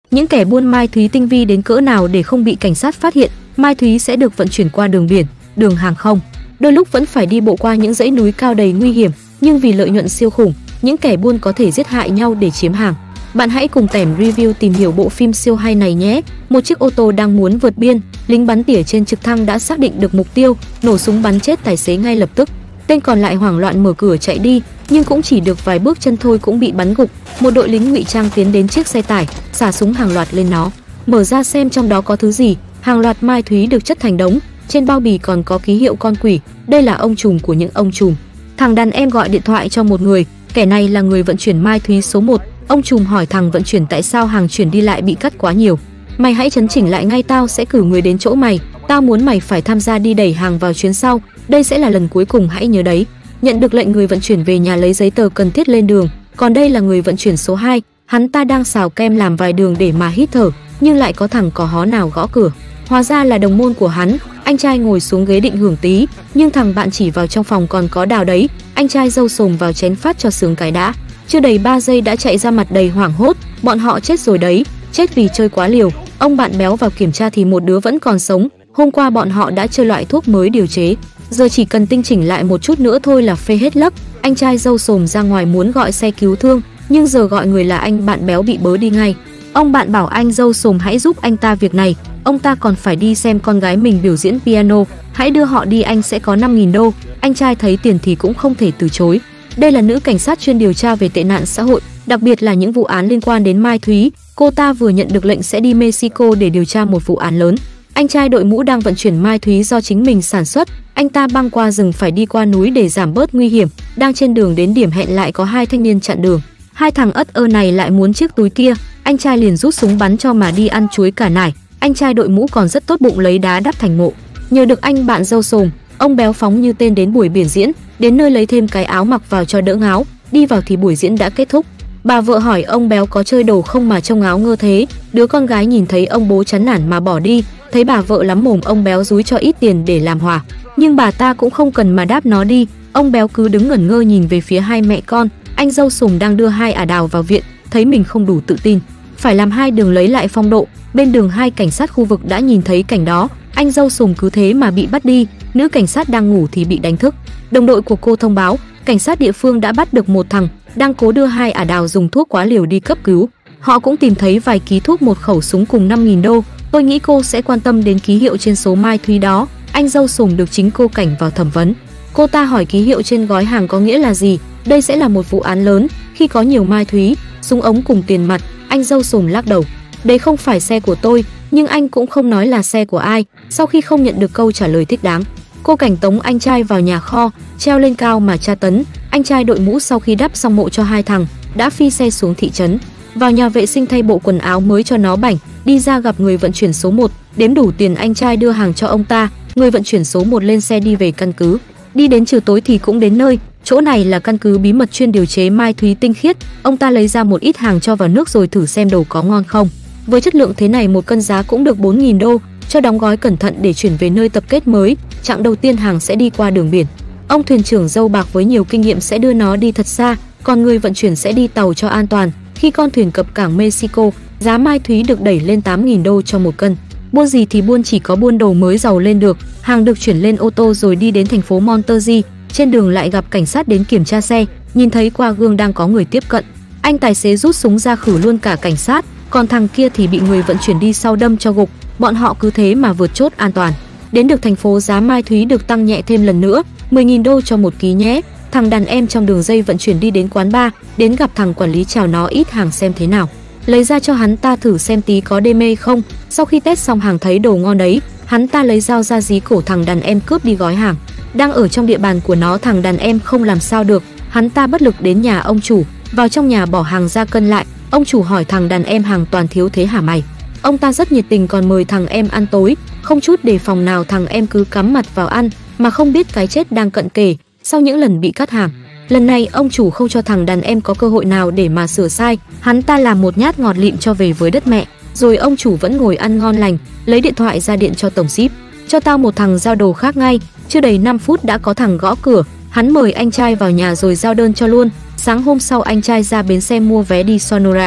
Những kẻ buôn mai thúy tinh vi đến cỡ nào để không bị cảnh sát phát hiện, mai thúy sẽ được vận chuyển qua đường biển, đường hàng không. Đôi lúc vẫn phải đi bộ qua những dãy núi cao đầy nguy hiểm, nhưng vì lợi nhuận siêu khủng, những kẻ buôn có thể giết hại nhau để chiếm hàng. Bạn hãy cùng Tẻm Review tìm hiểu bộ phim siêu hay này nhé. Một chiếc ô tô đang muốn vượt biên, lính bắn tỉa trên trực thăng đã xác định được mục tiêu, nổ súng bắn chết tài xế ngay lập tức. Tên còn lại hoảng loạn mở cửa chạy đi, nhưng cũng chỉ được vài bước chân thôi cũng bị bắn gục. Một đội lính ngụy trang tiến đến chiếc xe tải, xả súng hàng loạt lên nó. Mở ra xem trong đó có thứ gì. Hàng loạt mai thúy được chất thành đống, trên bao bì còn có ký hiệu con quỷ. Đây là ông trùm của những ông trùm. Thằng đàn em gọi điện thoại cho một người, kẻ này là người vận chuyển mai thúy số 1. Ông trùm hỏi thằng vận chuyển tại sao hàng chuyển đi lại bị cắt quá nhiều. Mày hãy chấn chỉnh lại ngay, tao sẽ cử người đến chỗ mày. Tao muốn mày phải tham gia đi đẩy hàng vào chuyến sau. Đây sẽ là lần cuối cùng, hãy nhớ đấy. Nhận được lệnh, người vận chuyển về nhà lấy giấy tờ cần thiết lên đường. Còn đây là người vận chuyển số 2, hắn ta đang xào kem làm vài đường để mà hít thở, nhưng lại có thằng có hó nào gõ cửa. Hóa ra là đồng môn của hắn. Anh trai ngồi xuống ghế định hưởng tí, nhưng thằng bạn chỉ vào trong phòng còn có Đào đấy. Anh trai râu sồm vào chén phát cho sướng cái đã. Chưa đầy 3 giây đã chạy ra, mặt đầy hoảng hốt. Bọn họ chết rồi đấy, chết vì chơi quá liều. Ông bạn béo vào kiểm tra thì một đứa vẫn còn sống. Hôm qua bọn họ đã chơi loại thuốc mới điều chế, giờ chỉ cần tinh chỉnh lại một chút nữa thôi là phê hết lấc. Anh trai râu sồm ra ngoài muốn gọi xe cứu thương, nhưng giờ gọi người là anh bạn béo bị bớ đi ngay. Ông bạn bảo anh râu sồm hãy giúp anh ta việc này, ông ta còn phải đi xem con gái mình biểu diễn piano. Hãy đưa họ đi, anh sẽ có 5.000 đô. Anh trai thấy tiền thì cũng không thể từ chối. Đây là nữ cảnh sát chuyên điều tra về tệ nạn xã hội, đặc biệt là những vụ án liên quan đến mai thúy. Cô ta vừa nhận được lệnh sẽ đi Mexico để điều tra một vụ án lớn. Anh trai đội mũ đang vận chuyển mai thúy do chính mình sản xuất. Anh ta băng qua rừng phải đi qua núi để giảm bớt nguy hiểm. Đang trên đường đến điểm hẹn lại có 2 thanh niên chặn đường. Hai thằng ất ơ này lại muốn chiếc túi kia. Anh trai liền rút súng bắn cho mà đi ăn chuối cả nải. Anh trai đội mũ còn rất tốt bụng lấy đá đắp thành mộ. Nhờ được anh bạn râu sồm, ông béo phóng như tên đến buổi biểu diễn, đến nơi lấy thêm cái áo mặc vào cho đỡ ngáo. Đi vào thì buổi diễn đã kết thúc. Bà vợ hỏi ông béo có chơi đồ không mà trông ngáo ngơ thế. Đứa con gái nhìn thấy ông bố chán nản mà bỏ đi. Thấy bà vợ lắm mồm, ông béo dúi cho ít tiền để làm hòa, nhưng bà ta cũng không cần mà đáp nó đi. Ông béo cứ đứng ngẩn ngơ nhìn về phía hai mẹ con. Anh râu sồm đang đưa hai ả đào vào viện, thấy mình không đủ tự tin, phải làm hai đường lấy lại phong độ. Bên đường, hai cảnh sát khu vực đã nhìn thấy cảnh đó. Anh râu sồm cứ thế mà bị bắt đi. Nữ cảnh sát đang ngủ thì bị đánh thức. Đồng đội của cô thông báo cảnh sát địa phương đã bắt được một thằng đang cố đưa hai ả đào dùng thuốc quá liều đi cấp cứu. Họ cũng tìm thấy vài ký thuốc, một khẩu súng cùng 5.000 đô. Tôi nghĩ cô sẽ quan tâm đến ký hiệu trên số mai thúy đó. Anh râu sồm được chính cô cảnh vào thẩm vấn. Cô ta hỏi ký hiệu trên gói hàng có nghĩa là gì. Đây sẽ là một vụ án lớn khi có nhiều mai thúy, súng ống cùng tiền mặt. Anh râu sồm lắc đầu. Đấy không phải xe của tôi, nhưng anh cũng không nói là xe của ai. Sau khi không nhận được câu trả lời thích đáng, cô cảnh tống anh trai vào nhà kho, treo lên cao mà tra tấn. Anh trai đội mũ sau khi đắp xong mộ cho hai thằng đã phi xe xuống thị trấn, vào nhà vệ sinh thay bộ quần áo mới cho nó bảnh. Đi ra gặp người vận chuyển số 1, đếm đủ tiền anh trai đưa hàng cho ông ta. Người vận chuyển số 1 lên xe đi về căn cứ. Đi đến chiều tối thì cũng đến nơi. Chỗ này là căn cứ bí mật chuyên điều chế mai thúy tinh khiết. Ông ta lấy ra một ít hàng cho vào nước rồi thử xem đồ có ngon không. Với chất lượng thế này, một cân giá cũng được 4.000 đô. Cho đóng gói cẩn thận để chuyển về nơi tập kết mới. Chặng đầu tiên hàng sẽ đi qua đường biển. Ông thuyền trưởng dâu bạc với nhiều kinh nghiệm sẽ đưa nó đi thật xa, còn người vận chuyển sẽ đi tàu cho an toàn. Khi con thuyền cập cảng Mexico, giá mai thúy được đẩy lên 8.000 đô cho một cân. Buôn gì thì buôn, chỉ có buôn đồ mới giàu lên được. Hàng được chuyển lên ô tô rồi đi đến thành phố Monterrey. Trên đường lại gặp cảnh sát đến kiểm tra xe, nhìn thấy qua gương đang có người tiếp cận. Anh tài xế rút súng ra khử luôn cả cảnh sát, còn thằng kia thì bị người vận chuyển đi sau đâm cho gục. Bọn họ cứ thế mà vượt chốt an toàn. Đến được thành phố, giá mai thúy được tăng nhẹ thêm lần nữa, 10.000 đô cho một ký nhé. Thằng đàn em trong đường dây vận chuyển đi đến quán bar, đến gặp thằng quản lý, chào nó ít hàng xem thế nào, lấy ra cho hắn ta thử xem tí có đê mê không. Sau khi test xong hàng thấy đồ ngon đấy, hắn ta lấy dao ra dí cổ thằng đàn em cướp đi gói hàng. Đang ở trong địa bàn của nó, thằng đàn em không làm sao được, hắn ta bất lực đến nhà ông chủ, vào trong nhà bỏ hàng ra cân lại. Ông chủ hỏi thằng đàn em hàng toàn thiếu thế hả mày? Ông ta rất nhiệt tình còn mời thằng em ăn tối, không chút đề phòng nào thằng em cứ cắm mặt vào ăn mà không biết cái chết đang cận kề. Sau những lần bị cắt hàng, lần này ông chủ không cho thằng đàn em có cơ hội nào để mà sửa sai, hắn ta làm một nhát ngọt lịm cho về với đất mẹ. Rồi ông chủ vẫn ngồi ăn ngon lành, lấy điện thoại ra điện cho tổng ship. Cho tao một thằng giao đồ khác ngay. Chưa đầy 5 phút đã có thằng gõ cửa, hắn mời anh trai vào nhà rồi giao đơn cho luôn. Sáng hôm sau anh trai ra bến xe mua vé đi Sonora.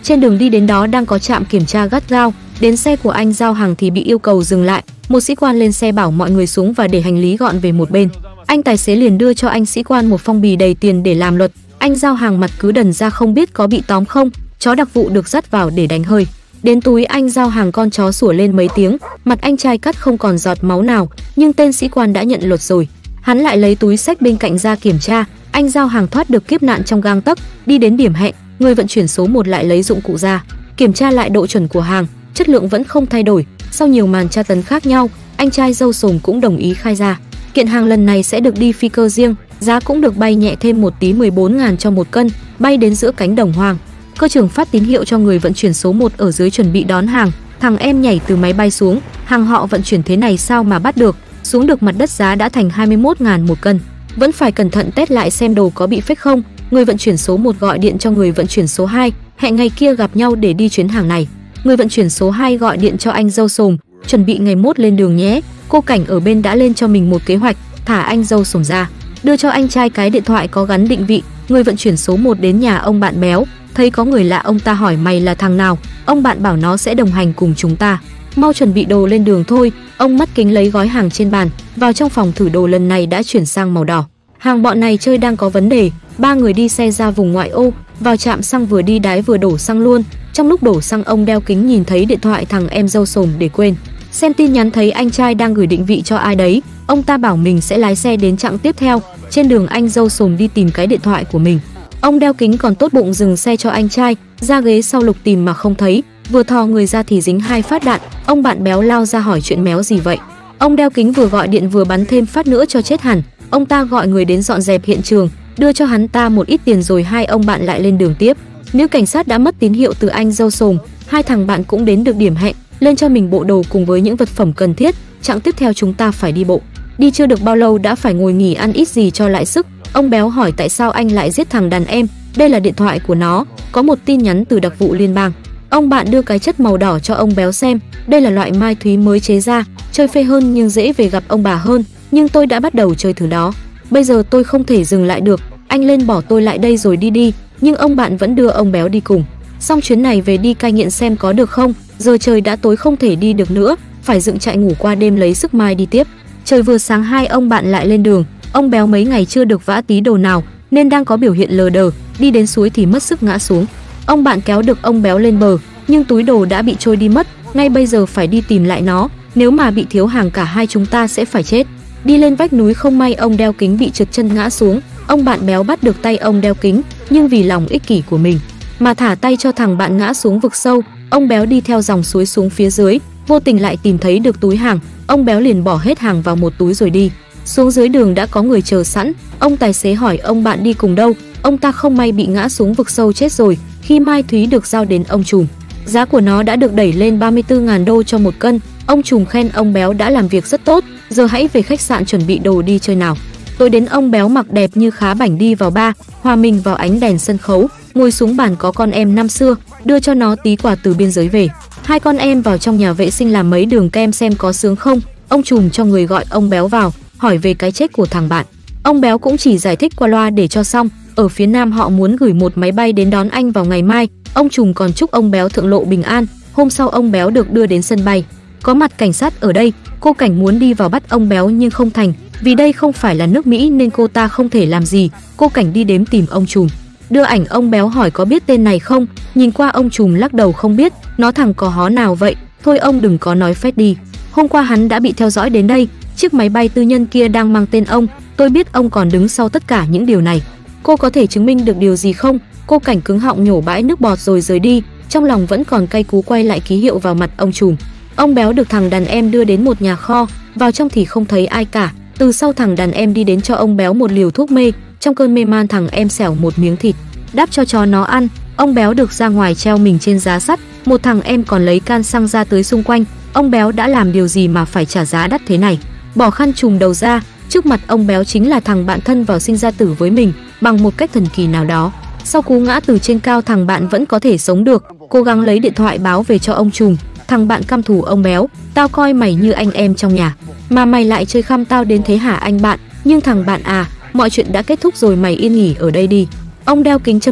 Trên đường đi đến đó đang có trạm kiểm tra gắt gao, đến xe của anh giao hàng thì bị yêu cầu dừng lại. Một sĩ quan lên xe bảo mọi người xuống và để hành lý gọn về một bên. Anh tài xế liền đưa cho anh sĩ quan một phong bì đầy tiền để làm luật. Anh giao hàng mặt cứ đần ra không biết có bị tóm không. Chó đặc vụ được dắt vào để đánh hơi. Đến túi anh giao hàng, con chó sủa lên mấy tiếng, mặt anh trai cắt không còn giọt máu nào, nhưng tên sĩ quan đã nhận luật rồi. Hắn lại lấy túi xách bên cạnh ra kiểm tra. Anh giao hàng thoát được kiếp nạn trong gang tấc, đi đến điểm hẹn, người vận chuyển số 1 lại lấy dụng cụ ra, kiểm tra lại độ chuẩn của hàng, chất lượng vẫn không thay đổi. Sau nhiều màn tra tấn khác nhau, anh trai dâu sồm cũng đồng ý khai ra. Kiện hàng lần này sẽ được đi phi cơ riêng, giá cũng được bay nhẹ thêm một tí, 14.000 cho một cân, bay đến giữa cánh đồng hoang. Cơ trưởng phát tín hiệu cho người vận chuyển số 1 ở dưới chuẩn bị đón hàng. Thằng em nhảy từ máy bay xuống, hàng họ vận chuyển thế này sao mà bắt được, xuống được mặt đất giá đã thành 21.000 một cân. Vẫn phải cẩn thận test lại xem đồ có bị fake không. Người vận chuyển số 1 gọi điện cho người vận chuyển số 2, hẹn ngày kia gặp nhau để đi chuyến hàng này. Người vận chuyển số 2 gọi điện cho anh dâu sồm, chuẩn bị ngày mốt lên đường nhé. Cô Cảnh ở bên đã lên cho mình một kế hoạch, thả anh dâu sồm ra, đưa cho anh trai cái điện thoại có gắn định vị. Người vận chuyển số 1 đến nhà ông bạn béo, thấy có người lạ, ông ta hỏi mày là thằng nào. Ông bạn bảo nó sẽ đồng hành cùng chúng ta, mau chuẩn bị đồ lên đường thôi. Ông mắt kính lấy gói hàng trên bàn, vào trong phòng thử đồ lần này đã chuyển sang màu đỏ. Hàng bọn này chơi đang có vấn đề. Ba người đi xe ra vùng ngoại ô, vào trạm xăng vừa đi đái vừa đổ xăng luôn. Trong lúc đổ xăng, ông đeo kính nhìn thấy điện thoại thằng em dâu sồm để quên. Xem tin nhắn thấy anh trai đang gửi định vị cho ai đấy. Ông ta bảo mình sẽ lái xe đến chặng tiếp theo. Trên đường anh dâu sồm đi tìm cái điện thoại của mình. Ông đeo kính còn tốt bụng dừng xe cho anh trai, ra ghế sau lục tìm mà không thấy, vừa thò người ra thì dính 2 phát đạn. Ông bạn béo lao ra hỏi chuyện méo gì vậy. Ông đeo kính vừa gọi điện vừa bắn thêm phát nữa cho chết hẳn. Ông ta gọi người đến dọn dẹp hiện trường, đưa cho hắn ta một ít tiền rồi hai ông bạn lại lên đường tiếp. Nếu cảnh sát đã mất tín hiệu từ anh dâu sồm, hai thằng bạn cũng đến được điểm hẹn, lên cho mình bộ đồ cùng với những vật phẩm cần thiết. Chặng tiếp theo chúng ta phải đi bộ. Đi chưa được bao lâu đã phải ngồi nghỉ ăn ít gì cho lại sức. Ông béo hỏi tại sao anh lại giết thằng đàn em. Đây là điện thoại của nó, có một tin nhắn từ đặc vụ liên bang. Ông bạn đưa cái chất màu đỏ cho ông béo xem. Đây là loại mai thúy mới chế ra, chơi phê hơn nhưng dễ về gặp ông bà hơn. Nhưng tôi đã bắt đầu chơi thứ đó, bây giờ tôi không thể dừng lại được. Anh lên bỏ tôi lại đây rồi đi. Nhưng ông bạn vẫn đưa ông béo đi cùng. Xong chuyến này về đi cai nghiện xem có được không. Giờ trời đã tối không thể đi được nữa, phải dựng trại ngủ qua đêm lấy sức mai đi tiếp. Trời vừa sáng hai ông bạn lại lên đường. Ông béo mấy ngày chưa được vã tí đồ nào nên đang có biểu hiện lờ đờ, đi đến suối thì mất sức ngã xuống. Ông bạn kéo được ông béo lên bờ, nhưng túi đồ đã bị trôi đi mất. Ngay bây giờ phải đi tìm lại nó, nếu mà bị thiếu hàng cả hai chúng ta sẽ phải chết. Đi lên vách núi không may ông đeo kính bị trượt chân ngã xuống. Ông bạn béo bắt được tay ông đeo kính, nhưng vì lòng ích kỷ của mình mà thả tay cho thằng bạn ngã xuống vực sâu. Ông béo đi theo dòng suối xuống phía dưới, vô tình lại tìm thấy được túi hàng. Ông béo liền bỏ hết hàng vào một túi rồi đi. Xuống dưới đường đã có người chờ sẵn. Ông tài xế hỏi ông bạn đi cùng đâu. Ông ta không may bị ngã xuống vực sâu chết rồi. Khi mai thúy được giao đến ông trùm, giá của nó đã được đẩy lên 34.000 đô cho một cân. Ông trùm khen ông béo đã làm việc rất tốt, giờ hãy về khách sạn chuẩn bị đồ đi chơi nào. Tối đến ông béo mặc đẹp như khá bảnh đi vào bar, hòa mình vào ánh đèn sân khấu, ngồi xuống bàn có con em năm xưa, đưa cho nó tí quà từ biên giới về. Hai con em vào trong nhà vệ sinh làm mấy đường kem xem có sướng không. Ông trùm cho người gọi ông béo vào, hỏi về cái chết của thằng bạn. Ông béo cũng chỉ giải thích qua loa để cho xong. Ở phía Nam họ muốn gửi một máy bay đến đón anh vào ngày mai. Ông trùm còn chúc ông béo thượng lộ bình an. Hôm sau ông béo được đưa đến sân bay. Có mặt cảnh sát ở đây, cô Cảnh muốn đi vào bắt ông béo nhưng không thành, vì đây không phải là nước Mỹ nên cô ta không thể làm gì. Cô Cảnh đi đến tìm ông trùm, đưa ảnh ông béo hỏi có biết tên này không. Nhìn qua ông trùm lắc đầu không biết. Nó thằng có hó nào vậy, thôi ông đừng có nói phét đi. Hôm qua hắn đã bị theo dõi đến đây, chiếc máy bay tư nhân kia đang mang tên ông. Tôi biết ông còn đứng sau tất cả những điều này. Cô có thể chứng minh được điều gì không? Cô Cảnh cứng họng nhổ bãi nước bọt rồi rời đi, trong lòng vẫn còn cay cú quay lại ký hiệu vào mặt ông trùm. Ông béo được thằng đàn em đưa đến một nhà kho, vào trong thì không thấy ai cả. Từ sau thằng đàn em đi đến cho ông béo một liều thuốc mê. Trong cơn mê man thằng em xẻo một miếng thịt, đắp cho chó nó ăn. Ông béo được ra ngoài treo mình trên giá sắt. Một thằng em còn lấy can xăng ra tưới xung quanh. Ông béo đã làm điều gì mà phải trả giá đắt thế này? Bỏ khăn trùm đầu ra, trước mặt ông béo chính là thằng bạn thân vào sinh ra tử với mình bằng một cách thần kỳ nào đó. Sau cú ngã từ trên cao thằng bạn vẫn có thể sống được, cố gắng lấy điện thoại báo về cho ông trùm. Thằng bạn căm thù ông béo, tao coi mày như anh em trong nhà, mà mày lại chơi khăm tao đến thế hả anh bạn? Nhưng thằng bạn à, mọi chuyện đã kết thúc rồi, mày yên nghỉ ở đây đi. Ông đeo kính châm lửa,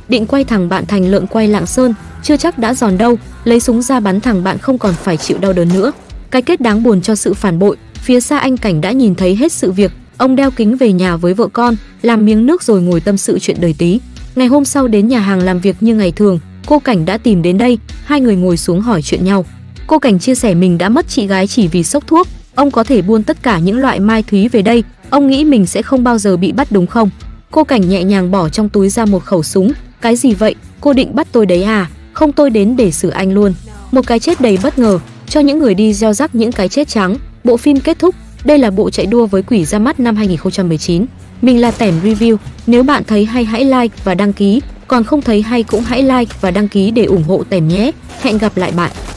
định quay thẳng bạn thành lợn quay Lạng Sơn, chưa chắc đã giòn đâu, lấy súng ra bắn thẳng bạn không còn phải chịu đau đớn nữa. Cái kết đáng buồn cho sự phản bội, phía xa anh Cảnh đã nhìn thấy hết sự việc, ông đeo kính về nhà với vợ con, làm miếng nước rồi ngồi tâm sự chuyện đời tí. Ngày hôm sau đến nhà hàng làm việc như ngày thường, cô Cảnh đã tìm đến đây, hai người ngồi xuống hỏi chuyện nhau. Cô Cảnh chia sẻ mình đã mất chị gái chỉ vì sốc thuốc, ông có thể buôn tất cả những loại mai thúy về đây, ông nghĩ mình sẽ không bao giờ bị bắt đúng không? Cô Cảnh nhẹ nhàng bỏ trong túi ra một khẩu súng. Cái gì vậy? Cô định bắt tôi đấy à? Không, tôi đến để xử anh luôn. Một cái chết đầy bất ngờ cho những người đi gieo rắc những cái chết trắng. Bộ phim kết thúc. Đây là bộ chạy đua với quỷ ra mắt năm 2019. Mình là Tẻm Review. Nếu bạn thấy hay hãy like và đăng ký, còn không thấy hay cũng hãy like và đăng ký để ủng hộ Tẻm nhé. Hẹn gặp lại bạn.